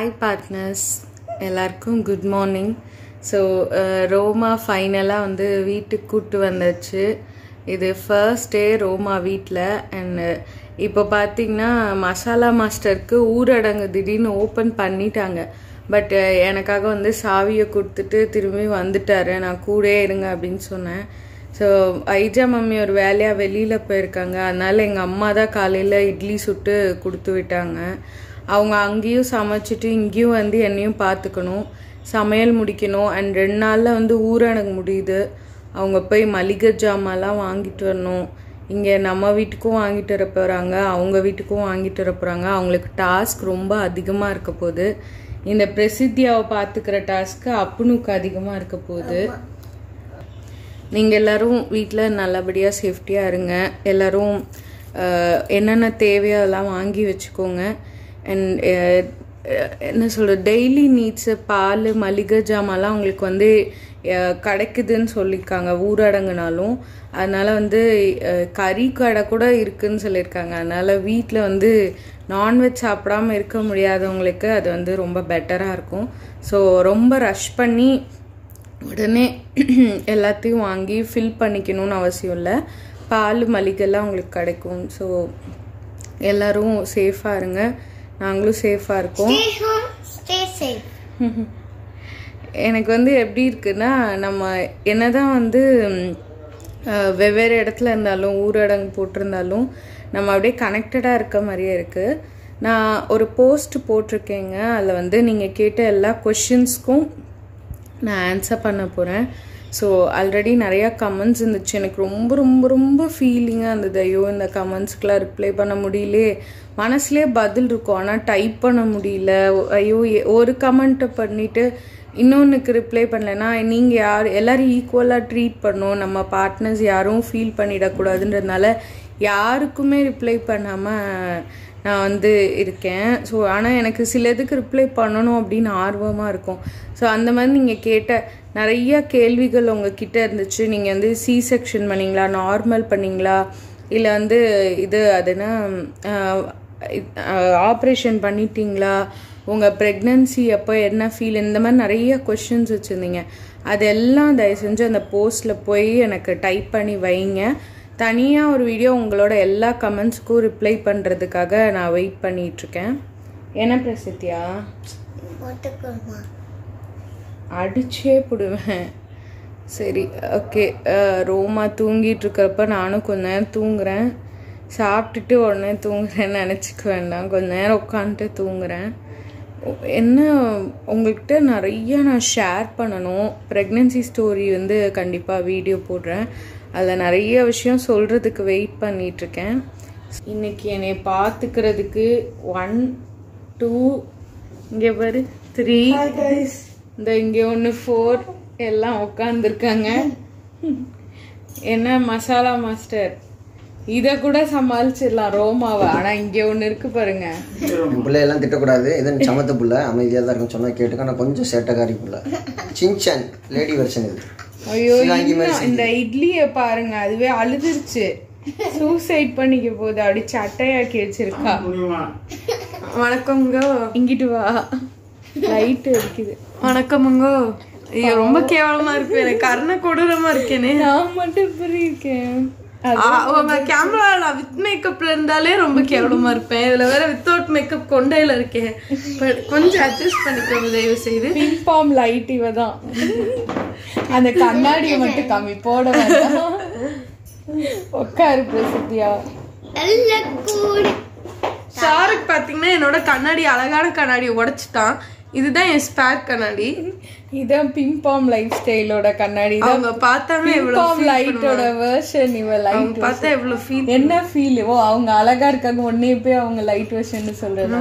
Hi partners, எல்லாருக்கும் good morning. So Roma ஃபைனலாக வந்து வீட்டுக்கு கூப்பிட்டு வந்துச்சு. இது ஃபர்ஸ்ட் டே ரோமா வீட்டில். அண்ட் இப்போ பார்த்திங்கன்னா மசாலா மாஸ்டருக்கு ஊரடங்கு திடீர்னு ஓப்பன் பண்ணிட்டாங்க. பட் எனக்காக வந்து சாவியை கொடுத்துட்டு திரும்பி வந்துட்டார். நான் கூடே இருங்க அப்படின்னு சொன்னேன். ஸோ ஐஜா மம்மி ஒரு வேலையாக வெளியில் போயிருக்காங்க. அதனால் எங்கள் அம்மா தான் காலையில் இட்லி சுட்டு கொடுத்து விட்டாங்க. அவங்க அங்கேயும் சமைச்சிட்டு இங்கேயும் வந்து என்னையும் பார்த்துக்கணும், சமையல் முடிக்கணும். அண்ட் 2 நாளில் வந்து ஊரடங்கு முடியுது. அவங்க போய் மளிகை ஜாமான்லாம் வாங்கிட்டு வரணும். இங்கே நம்ம வீட்டுக்கும் வாங்கிட்டு வர போகிறாங்க, அவங்க வீட்டுக்கும் வாங்கிட்டு வர போகிறாங்க. அவங்களுக்கு டாஸ்க் ரொம்ப அதிகமாக இருக்க போகுது. இந்த பிரசித்தியாவை பார்த்துக்கிற டாஸ்க்கு அப்புனுக்கு அதிகமாக இருக்க போகுது. நீங்கள் எல்லோரும் வீட்டில் நல்லபடியாக சேஃப்டியாக இருங்க. எல்லோரும் என்னென்ன தேவையோ அதெல்லாம் வாங்கி வச்சுக்கோங்க. அண்ட் என்ன சொல்கிறது, டெய்லி நீட்ஸு பால் மளிகை ஜாமான்லாம் அவங்களுக்கு வந்து கிடைக்குதுன்னு சொல்லியிருக்காங்க ஊரடங்குனாலும். அதனால் வந்து கறி கடை கூட இருக்குதுன்னு சொல்லியிருக்காங்க. அதனால் வீட்டில் வந்து நான்வெஜ் சாப்பிடாமல் இருக்க முடியாதவங்களுக்கு அது வந்து ரொம்ப பெட்டராக இருக்கும். ஸோ ரொம்ப ரஷ் பண்ணி உடனே எல்லாத்தையும் வாங்கி ஃபில் பண்ணிக்கணும்னு அவசியம் இல்லை. பால் மளிகைலாம் உங்களுக்கு கிடைக்கும். ஸோ எல்லோரும் சேஃபாக இருங்க, நாங்களும் சேஃபாக இருக்கோம். எனக்கு வந்து எப்படி இருக்குன்னா, நம்ம என்னதான் வந்து வெவ்வேறு இடத்துல இருந்தாலும் ஊரடங்கு போட்டிருந்தாலும் நம்ம அப்படியே கனெக்டடாக இருக்க மாதிரியே இருக்குது. நான் ஒரு போஸ்ட் போட்டிருக்கேங்க. அதில் வந்து நீங்கள் கேட்ட எல்லா கொஷின்ஸ்க்கும் நான் ஆன்சர் பண்ண போகிறேன். ஸோ ஆல்ரெடி நிறையா கமெண்ட்ஸ் இருந்துச்சு. எனக்கு ரொம்ப ரொம்ப ரொம்ப ஃபீலிங்காக இருந்தது. ஐயோ இந்த கமெண்ட்ஸ்க்கெலாம் ரிப்ளை பண்ண முடியலே, மனசுலேயே பதில் இருக்கும் ஆனால் டைப் பண்ண முடியல. ஐயோ ஒரு கமெண்ட்டை பண்ணிவிட்டு இன்னொன்றுக்கு ரிப்ளை பண்ணலைன்னா நீங்கள் எல்லோரும் ஈக்குவலாக ட்ரீட் பண்ணணும், நம்ம பார்ட்னர்ஸ் யாரும் ஃபீல் பண்ணிடக்கூடாதுன்றதுனால யாருக்குமே ரிப்ளை பண்ணாமல் நான் வந்து இருக்கேன். ஸோ ஆனால் எனக்கு சிலதுக்கு ரிப்ளை பண்ணணும் அப்படின்னு ஆர்வமாக இருக்கும். ஸோ அந்த மாதிரி நீங்கள் கேட்ட நிறைய கேள்விகள் உங்ககிட்ட இருந்துச்சு. நீங்கள் வந்து சி செக்ஷன் பண்ணிங்களா, நார்மல் பண்ணிங்களா, இல்லை வந்து அதுனா ஆப்ரேஷன் பண்ணிட்டீங்களா, உங்கள் ப்ரெக்னன்சி அப்போ என்ன ஃபீல், இந்த மாதிரி நிறைய கொஷின்ஸ் வச்சுருந்தீங்க. அதெல்லாம் தயவு செஞ்சு அந்த போஸ்ட்டில் போய் எனக்கு டைப் பண்ணி வைங்க. தனியாக ஒரு வீடியோ உங்களோட எல்லா கமெண்ட்ஸுக்கும் ரிப்ளை பண்ணுறதுக்காக நான் வெயிட் பண்ணிகிட்ருக்கேன். என்ன பிரசித்தியா அடிச்சே போடுவேன். சரி, ஓகே. ரோமா தூங்கிட்டு இருக்கிறப்ப நானும் கொஞ்ச நேரம் தூங்குறேன். சாப்பிட்டுட்டு உடனே தூங்குறேன்னு நினச்சிக்க வேண்டாம், கொஞ்ச நேரம் உட்காந்துட்டு தூங்குறேன். என்ன உங்கள்கிட்ட நிறைய நான் ஷேர் பண்ணணும். ப்ரெக்னென்சி ஸ்டோரி வந்து கண்டிப்பாக வீடியோ போடுறேன். அதில் நிறைய விஷயம் சொல்கிறதுக்கு வெயிட் பண்ணிகிட்ருக்கேன். இன்றைக்கி என்னை பார்த்துக்கிறதுக்கு 1 2 இங்கே பாரு 3 இந்த இங்கே 1 4 எல்லாம் உட்காந்துருக்காங்க. என்ன மசாலா மாஸ்டர், இதை கூட சமாளிச்சிடலாம் ரோமாவை. ஆனால் இங்கே ஒன்று இருக்கு பாருங்க. பிள்ளையெல்லாம் திட்டக்கூடாது, இதன் சமத்த புள்ள அமைதியாக தான் இருக்கும் சொன்னால் கேட்டுக்க. ஆனால் கொஞ்சம் சேட்டக்காரி புள்ள, சின்சான் லேடி வெர்ஷன் இது. ஐயோ இந்த இட்லியை பாருங்க, அதுவே அழுதுருச்சு, சூசைட் பண்ணிக்க போகுது, அப்படி சட்டையாக்கி வச்சிருக்கா. வணக்கம்ங்கோ, இங்கிட்டு வா, லைட் இருக்குது. வணக்கமுங்கோ. ஐயோ ரொம்ப கேவலமா இருக்கு, எனக்கு கர்ண கொடூரமா இருக்கேனே. நான் மட்டும் இப்படி இருக்கேன். அவங்க கேமரால வித் மேக்கப்ல இருந்தாலே ரொம்ப கேவலமா இருப்பேன். இதுல வேற வித்தவுட் மேக்கப் கொண்டையில இருக்கேன். கொஞ்சம் அட்ஜஸ்ட் பண்ணிக்கோங்க தயவு செய்து. பின்பாம் லைட் இவதான். அந்த கண்ணாடியை மட்டும் கம்மி போட வேண்டாம். உட்காரு பிரசித்தியா. ஷாருக் பாத்தீங்கன்னா என்னோட கண்ணாடி, அழகான கண்ணாடியை உடைச்சிட்டான். இதுதான் என் ஸ்பேர் கண்ணாடி. இதான் பிம்பாம் லைஃப் ஸ்டைலோட கண்ணாடி. அவங்க பார்த்தாங்க பிம்பாம் லைட்டோட வெர்ஷன். இவ லைட் பார்த்தா எவ்வளவு ஃபீல், என்ன ஃபீல். ஓ அவங்க அழகா இருக்காங்க, ஒன்னே போய் அவங்க லைட் வெர்ஷன் சொல்றதா.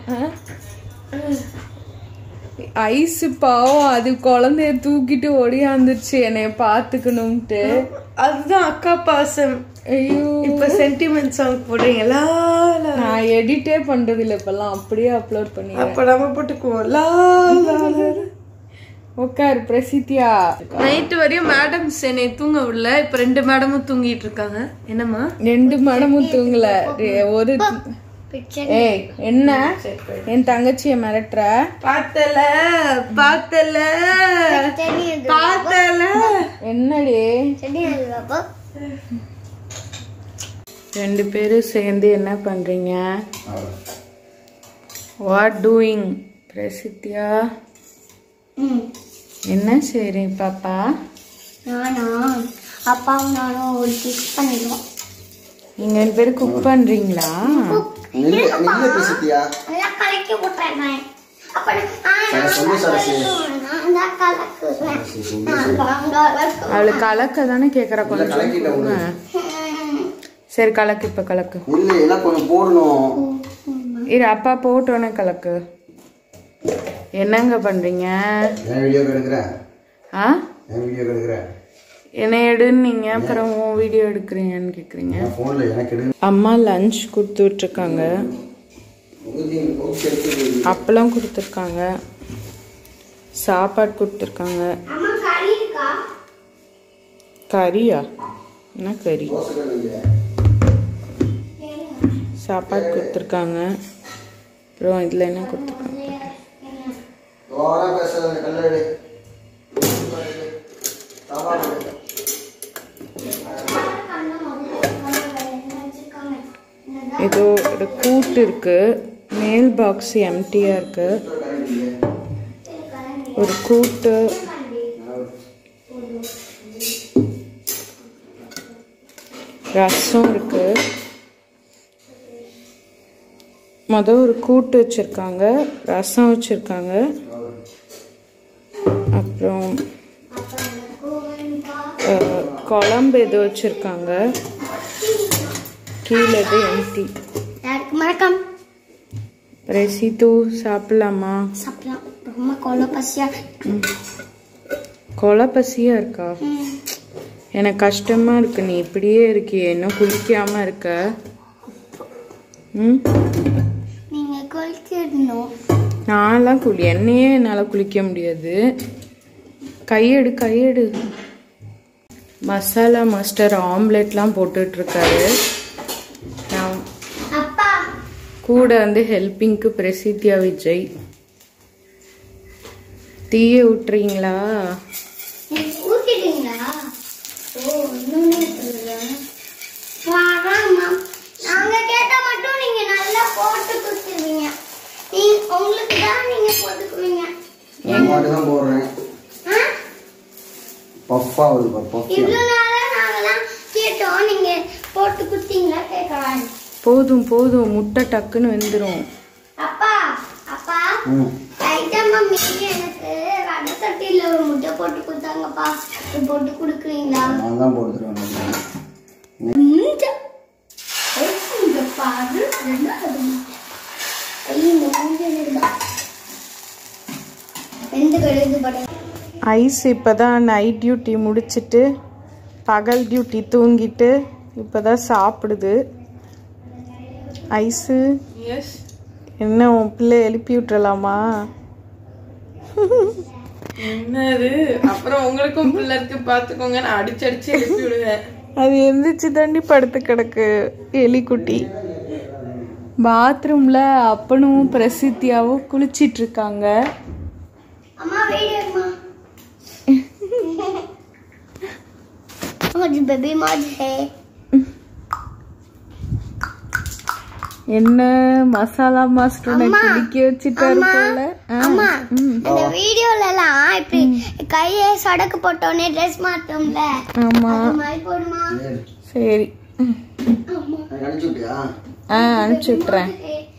ஐஸ் பாவம், அது குழந்தைய தூக்கிட்டு ஓடியாந்துருச்சு என்னைய பாத்துக்கணும்ட்டு. அதுதான் அக்கா பாசம். ஐயோ இப்ப சென்டிமெண்ட் சாங் போடுறீங்களா? நான் எடிட்டே பண்றது இல்லை இப்பெல்லாம், அப்படியே அப்லோட் பண்ணி. அப்ப நம்ம போட்டுக்குவோம். உட்காரு பிரசித்தியா. நைட்டு வரையும் மேடம் என்னை தூங்க விடல. இப்ப 2 மேடமும் தூங்கிட்டு இருக்காங்க. என்னம்மா 2 மேடமும் தூங்கல, ஒரு ஏய் என்ன என் தங்கச்சிய மிரட்டுற? பார்த்தல என்னடி ரெண்டு பேரும் சேர்ந்து என்ன பண்றீங்க? வாட் டூயிங் பிரசித்தியா? என்ன சரி பாப்பா? நானா அப்பாவும் நானும் ஒரு குக் பண்ணிடுவோம். நீங்க ரெண்டு பேரும் குக் பண்றீங்களா? கலக்கி விட்டுறேன். அவளு கலக்க தானே கேக்குற. கொஞ்சம் சரி கலக்கு. இப்ப கலக்கு. இரு அப்பா போட்டோன்னே கலக்கு. என்னங்க பண்றீங்க? என்ன எடுன்னீங்க, அப்புறம் வீடியோ எடுக்கிறீங்கன்னு கேக்குறீங்க. அம்மா லஞ்ச் கொடுத்து விட்டுருக்காங்க, அப்பளம் கொடுத்துருக்காங்க, சாப்பாடு கொடுத்துருக்காங்க. கறியா? என்ன கறி? சாப்பாடு கொடுத்துருக்காங்க. அப்புறம் இதில் என்ன கொடுத்துருக்காங்க? ஏதோ ஒரு கூட்டு இருக்கு. மேல் பாக்ஸ் எம்டியா இருக்கு. ஒரு கூட்டு, ரசம் இருக்கு. ஒரு கூட்டு வச்சிருக்காங்க, ரசம் வச்சிருக்காங்க, அப்புறம் குழம்பு எது வச்சிருக்காங்க. கீழே எம்டி. வணக்கம் ரெசித்து சாப்பிடலாமா? சாப்பிடலாம். ரொம்ப கொலை பசியா. கொலை பசியா இருக்கா? எனக்கு கஷ்டமா இருக்கு. நீ இப்படியே இருக்கியே, இன்னும் குளிக்காம இருக்க. நீங்க குளிக்கணும். நான்லாம் என்னையே என்னால் குளிக்க முடியாது. கையெடு. மசாலா மாஸ்டர் ஆம்லெட்லாம் போட்டுட்டு இருக்காரு. கூட வந்து ஹெல்பிங்க்கு பிரசித்தியா விஜய். தீய விட்டுறீங்களா? போதும் முட்டை டக்குன்னு வெந்துரும். அப்பா எனக்கு வடை சட்டியில ஒரு முட்டை போட்டு கொடுத்தாங்கப்பா. போட்டு கொடுக்குறீங்களா? நான் தான் போட்டு தருவேன். ஐஸ் இப்பதான் நைட் டியூட்டி முடிச்சிட்டு பகல் டியூட்டி தூங்கிட்டு இப்பதான் சாப்பிடுது. ஐஸு என்ன உன் பிள்ளை எழுப்பி விட்டுறலாமா? என்னது? அப்புறம் உங்களுக்கும் பிள்ளை இருக்கு பாத்துக்கோங்க. நான் அடிச்சு எழுப்பி விடுவேன். அது எந்திரிச்சு தண்ணி படுத்து கிடக்கு எலிக்குட்டி. பாத்ரூம்ல அப்பனும் பிரசித்தியாவும் குளிச்சிட்டு இருக்காங்க. என்ன மசாலா மாஸ்டர் குளிக்க வச்சுட்டாரு போல. இந்த வீடியோல எல்லாம் இப்படி கையை சடக்கு போட்டோனே ட்ரெஸ் மாட்டோம்ல. ஆமா போடுமா? சரி அனுப்பிச்சு விட்டுறேன்.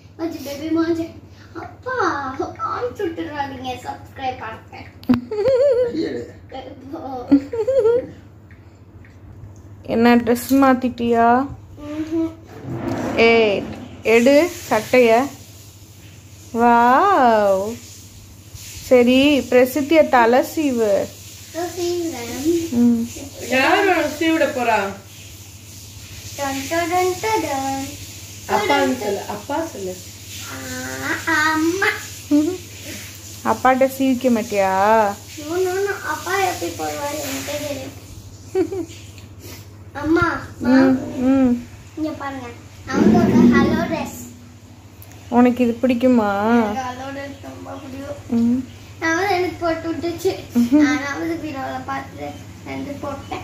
அப்பா காமிச்சு விட்டுறாதீங்க. சப்ஸ்கிரைப் பண்ணுங்க. என்ன ட்ரெஸ் மாத்திட்டியா? ஏய் எடு சட்டைய. வாவ் சரி பிரசித்திய தலை சீவு. யார் சீவிட போறா? அப்பா சொல்லு. அப்பாட்ட சீவிக்க மாட்டியா? அப்பா எப்படி போடுவாரு எனக்கு தெரியும். அம்மா இங்க பாருங்க. அவங்களோட ஹலோ ட்ரெஸ் உனக்கு இது பிடிக்குமா? அதோட ரொம்ப பிடிக்கும். நான் எனக்கு போட்டு விட்டுச்சு. நான் வீடியோல பார்த்து ரெண்டு போட்டேன்.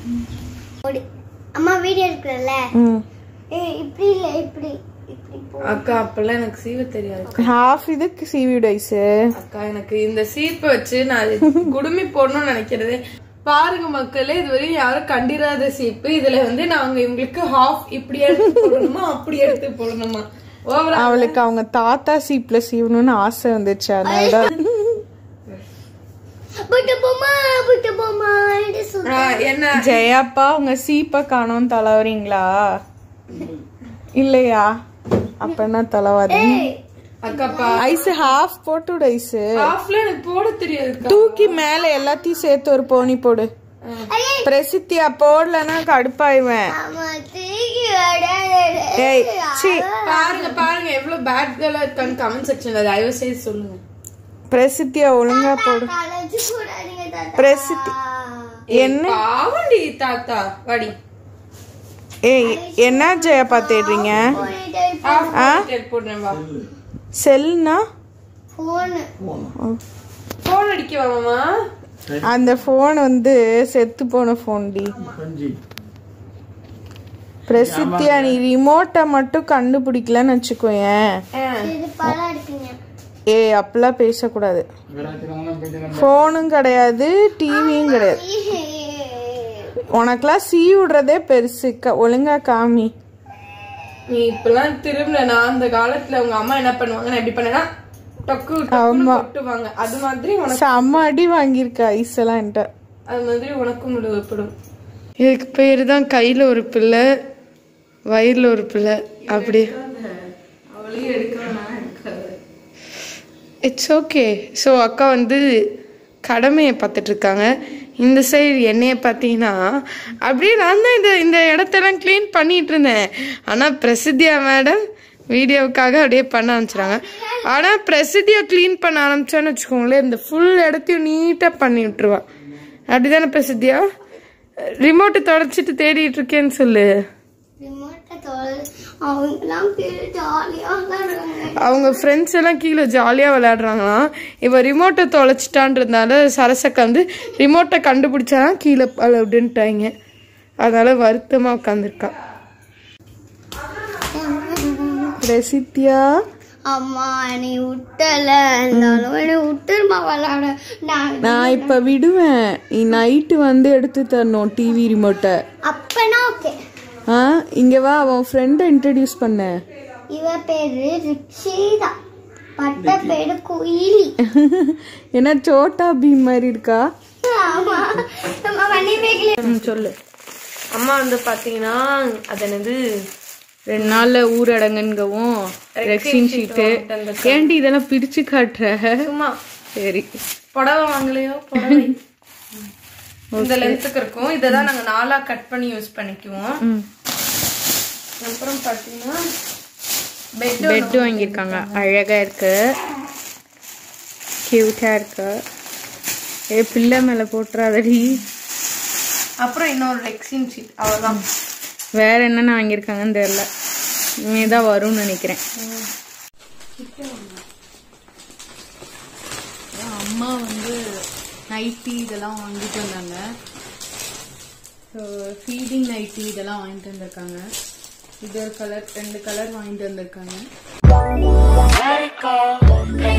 அம்மா வீடியோ எடுக்கறல. இப்படி இல்ல இப்படி இப்படி போ. அக்கா அப்பெல்லாம் எனக்கு சீவ தெரியாது. ஹாஃப் இதுக்கு சீவிடு ஐஸ். அக்கா எனக்கு இந்த சீப்பை வச்சு நான் குடுமி போடணும்னு நினைக்கிறது. பாருங்க மக்களே, இதுவரை யாரும் கண்டிராத சீப்பு. இதுல வந்து நாங்க இவங்களுக்கு ஹாஃப் இப்படி எடுத்து போடணுமா அப்படி எடுத்து போடணுமா. அவளுக்கு அவங்க தாத்தா சீப்ல சீவணும்னு ஆசை வந்துச்சு. அதனால என்ன ஜெயாப்பா உங்க சீப்பை காணோம் தலைவரீங்களா இல்லையா? அப்ப என்ன தலைவாரி? அக்காப்பா ஐஸ் ஹாஃப் போட்டு ஐஸ். ஹாஃப்ல எனக்கு போட தெரியாது. தூக்கி மேல எல்லாத்தையும் சேர்த்து ஒரு போனி போடு. பிரசித்தியா போடலன்னா கடுப்பாயிவேன். பாருங்க பாருங்க எவ்வளவு பேட் கேர்லா இருக்கான்னு கமெண்ட் செக்ஷன்ல தயவு செய்து சொல்லுங்க. பிரசித்தியா ஒழுங்கா போடு. பிரசித்தி என்ன பாவண்டி தாத்தா வாடி. ஏய் என்ன ஜெயப்பா தேடுறீங்க? போடுறேன் வா. செல்னா போன் அடிக்கவா மாமா? அந்த போன் வந்து செத்து போன போன் டி. பிரசித்தியா நீ ரிமோட்டை மட்டும் கண்டுபிடிக்கலன்னு வச்சுக்கோயேன். ஏய் அப்பெல்லாம் பேசக்கூடாது. போனும் கிடையாது டிவியும் கிடையாது. உனக்கெல்லாம் சீ விடுறதே பெருசு. ஒழுங்கா காமி. நீ இப்பெல்லாம் திரும்ப நான் அந்த காலத்துல உங்க அம்மா என்ன பண்ணுவாங்க, நான் எப்படி பண்ணேன்னா டக்கு டக்குவாங்க. அது மாதிரி செம்ம அடி வாங்கியிருக்க ஐஸ் எல்லாம் என்கிட்ட. அது மாதிரி உனக்கும் விடுவிப்படும். இதுக்கு பேரு தான் கையில ஒரு பிள்ளை வயிறுல ஒரு பிள்ளை. அப்படி அவளையும் எடுக்கலாம் இட்ஸ் ஓகே. ஸோ அக்கா வந்து கடமையை பார்த்துட்டு இருக்காங்க. இந்த சைடு என்னைய பார்த்தீங்கன்னா அப்படியே நான் தான் இந்த இடத்தெல்லாம் க்ளீன் பண்ணிட்டு இருந்தேன். ஆனால் பிரசித்தியா மேடம் வீடியோவுக்காக அப்படியே பண்ண ஆரம்பிச்சிடாங்க. ஆனால் பிரசித்தியா க்ளீன் பண்ண ஆரம்பிச்சான்னு வச்சுக்கோங்களேன், இந்த ஃபுல் இடத்தையும் நீட்டாக பண்ணி விட்டுருவா. அப்படிதானே பிரசித்தியா? ரிமோட்டை தொடச்சிட்டு தேடிட்டு இருக்கேன்னு சொல்லு. அவங்க ஃப்ரெண்ட்ஸ் எல்லாம் கீழே ஜாலியா விளையாடுறாங்களாம். இவ ரிமோட்டை தொலைச்சிட்டான்றதுனால சரசக்கா வந்து ரிமோட்டை கண்டுபிடிச்சாதான் கீழே அப்படின்ட்டாங்க. அதனால வருத்தமா உட்காந்துருக்கா. பிரசித்தியா அம்மா நீ விட்டல விட்டுருமா விளையாட. நான் இப்ப விடுவேன். நீ நைட்டு வந்து எடுத்து தரணும் டிவி ரிமோட்டை. அப்பனா ஓகே. இங்க வா, அவன் ஃப்ரெண்டை இன்ட்ரடியூஸ் பண்ண. இவ பேரு ரிக்ஷிதா, பட்ட பேரு குயிலி. என்ன சோட்டா பீம் மாதிரி இருக்கா? ஆமா நம்ம வண்டி பேக்கல சொல்லு. அம்மா வந்து பாத்தீங்கன்னா அது என்னது 2 நாள்ல ஊரடங்குங்கவும் ரெக்ஸின் ஷீட்டு. ஏன்டி இதெல்லாம் பிரிச்சு காட்டுற? சும்மா சரி. புடவை வாங்கலையோ? புடவை இந்த லென்த்துக்கு இருக்கும். இததான் நாங்க 4ஆ கட் பண்ணி யூஸ் பண்ணிக்குவோம். அப்புறம் பாத்தீங்கன்னா பெட் வாங்கியிருக்காங்க. அழகா இருக்கு, கியூட்டா இருக்கு. பிள்ளை மேல போட்டுறாதடி. அப்புறம் இன்னொரு ரெக்ஸின் ஷீட், அவ்வளவுதான். வேற என்னென்ன வாங்கியிருக்காங்கன்னு தெரியல. இனிமேதான் வரும்னு நினைக்கிறேன். அம்மா வந்து நைட்டி இதெல்லாம் வாங்கிட்டு வந்தாங்க. ஸோ ஃபீடிங் நைட்டி இதெல்லாம் வாங்கிட்டு வந்திருக்காங்க. இது ஒரு கலர், 2 கலர் வாங்கிட்டு வந்திருக்காங்க.